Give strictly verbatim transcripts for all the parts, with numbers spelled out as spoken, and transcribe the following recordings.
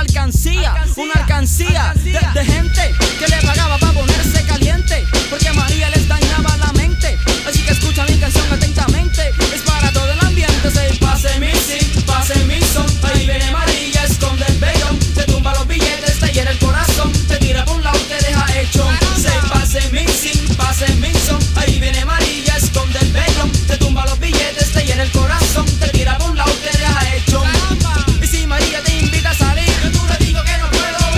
alcancía, alcancía una alcancía, alcancía. De, de gente que le pagaba para ponerse caliente, porque María les dañaba la mente. Así que escucha mi canción atentamente, es para todo el ambiente. Se pase mi sí, pase mi son, ahí viene María, esconde el vellón, te tumba los billetes, te hiera el corazón, te tira por un lado, te deja hecho. Se pase mi sí, pase mi son, ahí viene María, esconde el vellón, te tumba los billetes, te hiera el corazón, te tira por un lado, te deja hecho. Y si María te invita a salir, yo tú le digo que no puedo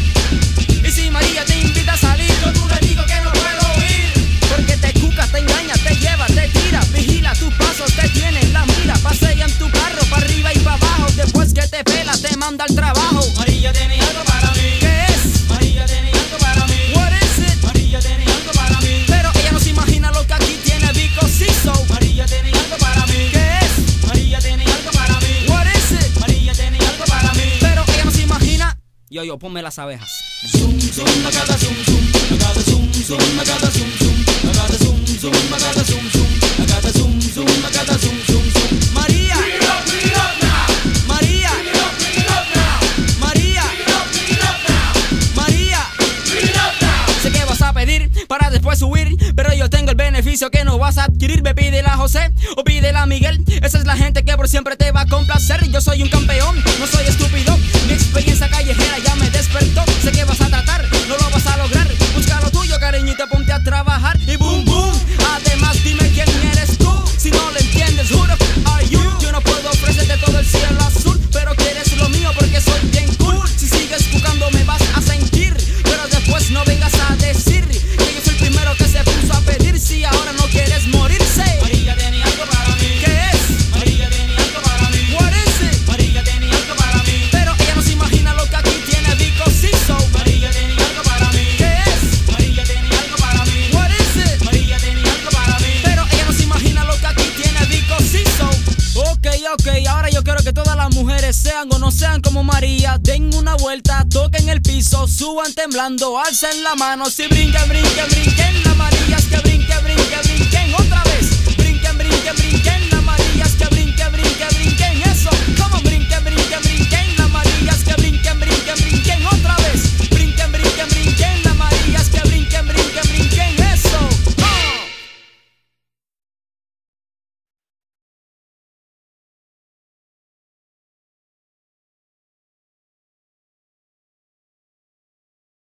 ir. Y si María te invita a salir, yo tú le digo que no puedo ir. Porque te cuca, te engaña, te lleva, te tira, vigila tus pasos, te tiene en la mira, pasea en tu carro para arriba y para abajo. Después que te pela, te manda al trabajo. María tiene algo para mí. ¿Qué es? María tiene algo para mí. What is it? María tiene algo para mí. Pero ella no se imagina lo que aquí tiene, because it's so. María tiene algo para mí. ¿Qué es? María tiene algo para mí. What is it? María tiene algo para mí. Pero ella no se imagina. Yo, yo, ponme las abejas. Zoom, zoom, magada, zoom, zoom, magada, zoom, zoom, magada, zoom, zoom, magada, zoom, zoom, magada, zoom, zoom, magada, zoom, zoom, magada, zoom, zoom, zoom. María, bring it up, bring it up now. María, bring it up, bring it up now. María, bring it up, bring it up now. María, bring it up now. Sé que vas a pedir para después huir, pero yo tengo el beneficio que no vas a adquirir. Me pídela a José o pídela a Miguel. Esa es la gente que por siempre te va a complacer. Yo soy un campeón, no soy estúpido. Mi experiencia callejera ya me despertó. Sé que vas a tratar, no lo vas a lograr. Busca lo tuyo, cariñito, ponte a trabajar. Y boom, boom. Además, dime quién eres tú. Si no lo entiendes, who the f are you? Yo no puedo ofrecerte todo el cielo azul, pero quieres lo mío porque soy bien cool. Si sigues buscando me vas a sentir, pero después no vengas a decir que yo fui el primero que se puso a pedir. Si ahora no quieres morirse. María tiene algo para mí. ¿Qué es? María tiene algo para mí. What is it? María tiene algo para mí. Pero ella no se imagina lo que aquí tiene, because it's so. María tiene algo para mí. ¿Qué es? María tiene algo para mí. What is it? María tiene algo para mí. Pero ella no se imagina lo que aquí tiene, because it's so. Ok, ok, ahora yo quiero que todas las mujeres sean o no sean como María. Den una vuelta, toquen el piso, suban temblando, alcen la mano. Si brinquen, brinquen, brinquen, las Marías que brinquen, brinquen, brinquen. Otra vez, brinquen, brinquen, brinquen, las